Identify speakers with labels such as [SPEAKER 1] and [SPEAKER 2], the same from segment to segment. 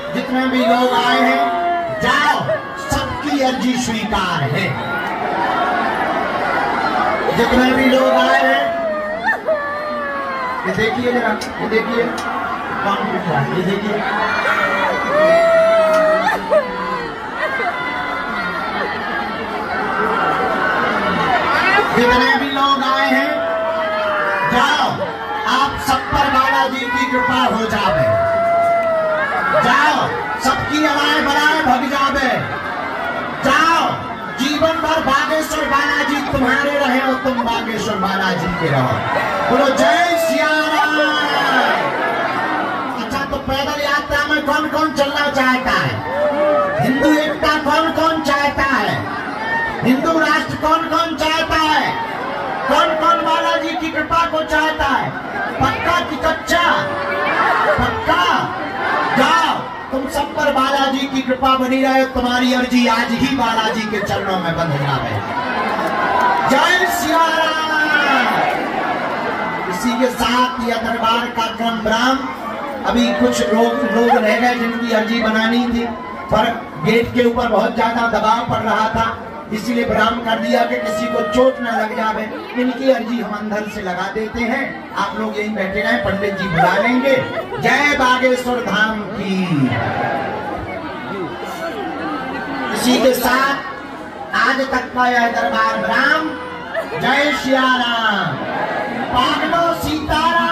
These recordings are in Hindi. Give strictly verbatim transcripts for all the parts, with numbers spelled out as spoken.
[SPEAKER 1] जितने भी लोग आए हैं, जाओ, सबकी अर्जी स्वीकार है। जितने भी लोग आए हैं, ये देखिए जरा, ये देखिए कौन पूछ रहा है, ये देखिए जितने भी लोग आए हैं, जाओ, आप सब पर बालाजी की कृपा हो जावे। जाओ, सबकी अलाए बलाए भग जावे। जाओ, जीवन भर बागेश्वर बालाजी तुम्हारे रहे और तुम बागेश्वर बालाजी के रहो। बोलो जय सिया राम। अच्छा, तो पैदल यात्रा में कौन कौन चलना चाहता है? हिंदू एकता कौन कौन चाहता है? हिंदू राष्ट्र कौन कौन चाहता है? कौन कौन बालाजी की कृपा को चाहता है? पक्का कि कच्चा? पक्का। जाओ, तुम सब पर बालाजी की कृपा बनी रहे। तुम्हारी अर्जी आज ही बालाजी के चरणों में बंध जावे। जय सिया राम। इसी के साथ यह दरबार का क्रम विराम। अभी कुछ लोग लोग रह गए जिनकी अर्जी बनानी थी, पर गेट के ऊपर बहुत ज्यादा दबाव पड़ रहा था, इसीलिए विराम कर दिया कि किसी को चोट न लग जावे। इनकी अर्जी हम अंदर से लगा देते हैं। आप लोग यहीं बैठे रहें, पंडित जी बुला लेंगे। जय बागेश्वर धाम की। इसी के साथ आज तक का यह दरबार विराम। जय श्री राम। पागलो सीताराम।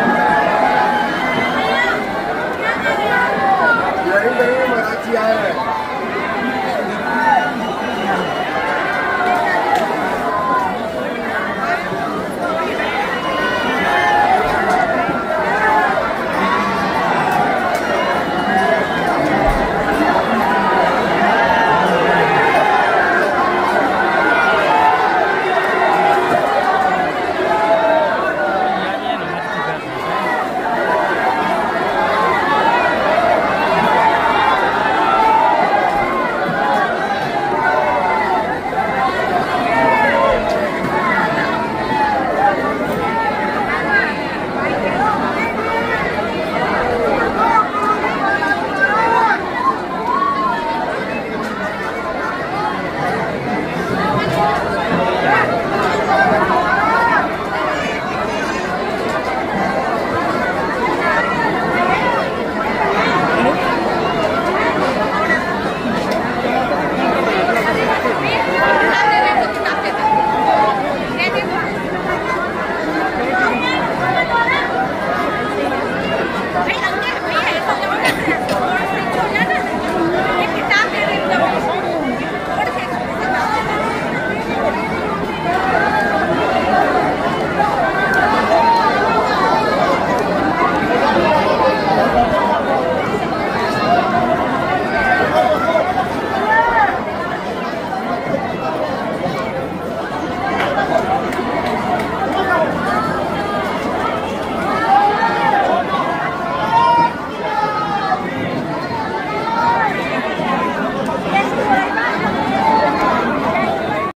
[SPEAKER 2] मराठी आया है।